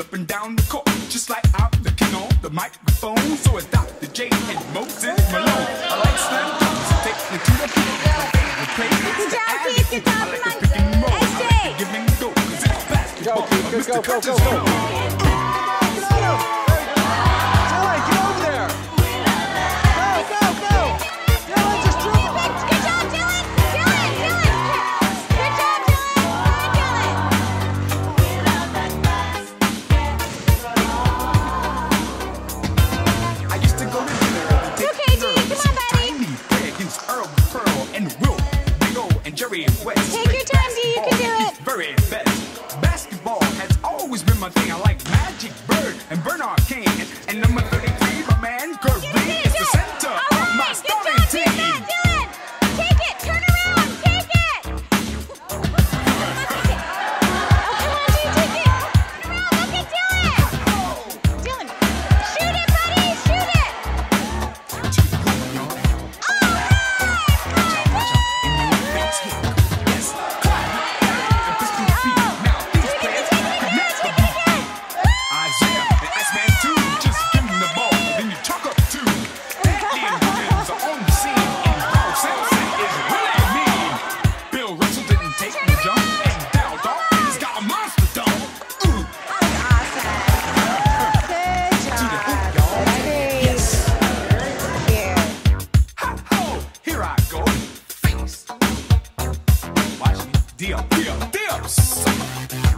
up and down the court, just like I'm the king on the microphone. So it's Dr. J and Moses Malone. I like slam dunks, take me to the beat. My favorite place is the alley. I like the pick and roll, I like the give and go, 'cause it's basketball. Mr. Coaches know. Take your time, D. You can do it. Very best. Basketball has always been my thing. I like Magic Bird and Bernard King. And number 33, my man, Curry is the center of my starting team. Dylan, take it. Turn around. Take it. Oh, come on, D. Take it. Turn around. Look at Dylan. Dylan, shoot it, buddy. Shoot it. Deal.